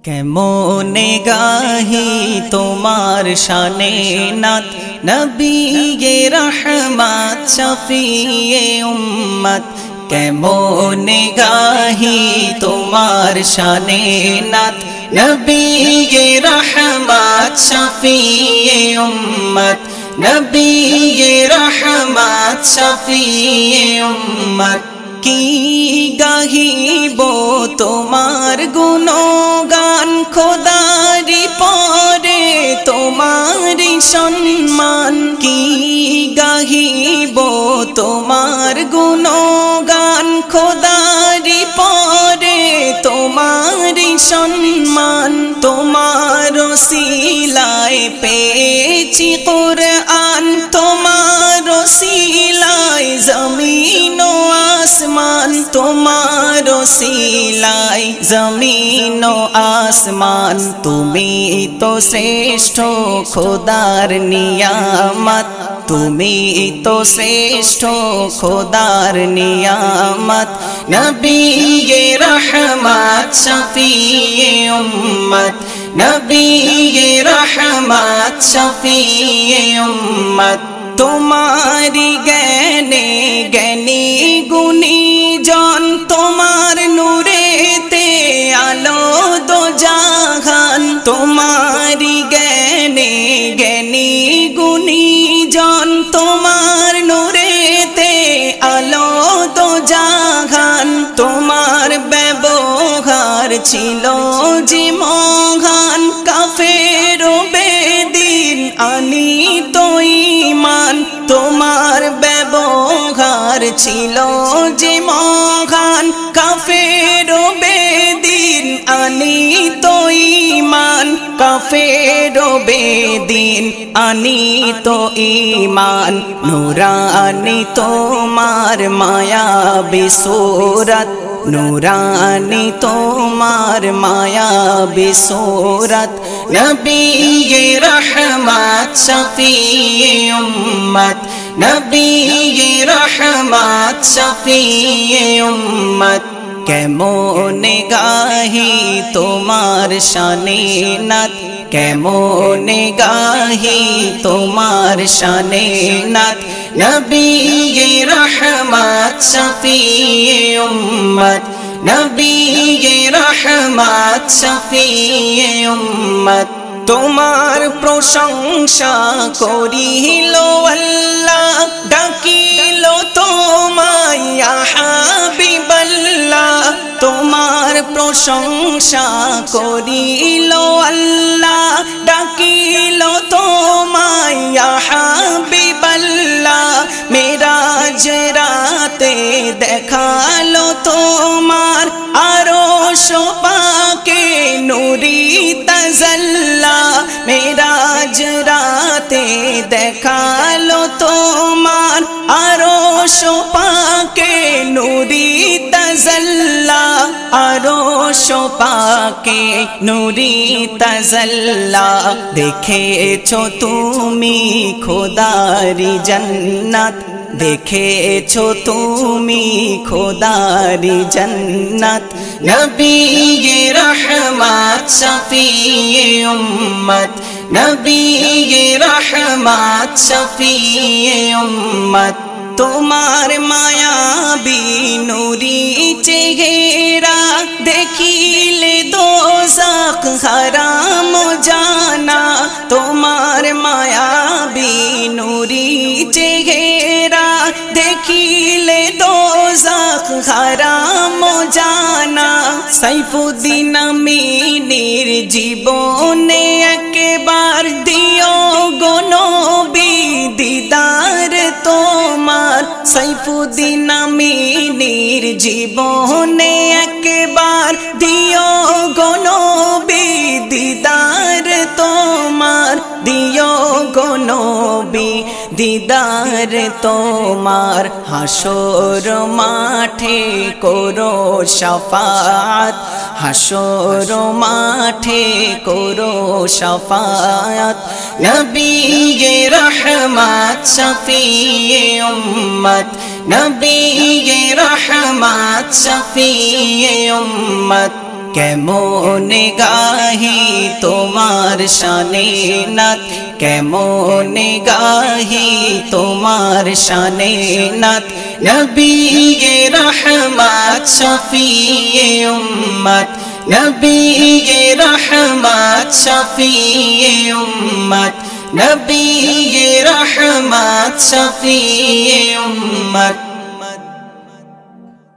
কেমনে গাহি তোমার শানে নাত নবিয়ে রহমত শফিয়ে উম্মত। কেমনে গাহি তোমার শানে নাত নবিয়ে রহমত শফিয়ে উম্মত। নবিয়ে রহমত শফিয়ে উম্মত। কি গাহিব তোমার গুণগান খোদারি পরে তোমারি সম্মান। কি গাহিব তোমার গুণগান খোদারি পরে তোমারি সম্মান। তোমার ওসিলায় পেয়েছি কুরআন, তোমার ওসিলায় জমিন ও আসমান। তোমার ওসিলায় জমিন ও আসমান। তুমি তো শ্রেষ্ঠ খোদার নিয়ামত, তুমি তো শ্রেষ্ঠ খোদার নিয়ামত। নবিয়ে রহমত শফিয়ে উম্মত। নবিয়ে রহমত শফিয়ে উম্মত। তোমারি জ্ঞানে জ্ঞানী গুণী জন, তোমার নূরেতে আলো দো জাহান। তোমারি জ্ঞানে জ্ঞানী গুণী জন, তোমার নূরেতে আলো দো জাহান। তোমার ব্যবহার ছিল যে মহান, কাফের ও বেদিন আনিত ঈমান। তোমার ব্যবহার ছিল যে মহান, কাফের ও বেদিন আনিত ঈমান। কাফের ও বেদিন আনিত ঈমান। নূরানি তোমার মায়াবী সূরত, নূরানি তোমার মায়াবী সূরত। নবিয়ে রহমত শফিয়ে উম্মত। নবিয়ে রহমত শফিয়ে উম্মত। কেমনে গাহি তোমার শানে নাত, কেমনে গাহি তোমার শানে নাত। নবিয়ে রহমত শফিয়ে উম্মত। নবিয়ে রহমত শফিয়ে উম্মত। তোমার প্রশংসা করিল আল্লাহ, ডাকিল তোমায় ইয়া হাবিবাল্লাহ। তোমার প্রশংসা করিল আল্লাহ, ডাকিল তোমায় ইয়া হাবিবাল্লাহ। মেরাজ রাতে দেখালো তোমার আরশ পাকে নূরি তাজাল্লা। মেরাজ রাতে দেখালো তোমার আরশ পাকে নূরি তাজাল্লা। আরশ পাকে নূরি তাজাল্লা। দেখেছো তুমি খোদারি জান্নাত, দেখেছো তুমি খোদারি জান্নাত। নবিয়ে রহমত শফিয়ে উম্মত। নবিয়ে রহমত শফিয়ে উম্মত। তোমার মায়াবী নূরি চেহারা দেখিলে দোজখ হারাম জানা। তোমার মায়াবী নূরি চেহারা দেখিলে দোজখ হারাম জানা। সাইফুদ্দিন আমিনীর জীবনে একবার দিও গো নবী দিদার তোমার। সাইফুদ্দিন আমিনীর জীবনে একবার দিও গো নবী দিদার তোমার। দিও গো নবী দিদার তোমার। হাসর মাঠে করো শাফাত, হাসর মাঠে করো শাফাত। নবিয়ে রহমত শফিয়ে উম্মত। নবিয়ে রহমত শফিয়ে উম্মত। কেমনে গাহি তোমার শানে নাত কেমনে গাহি তোমার শানে নাত নবিয়ে রহমত শফিয়ে উম্মত নবিয়ে রহমত শফিয়ে উম্মত নবিয়ে রহমত শফিয়ে উম্মত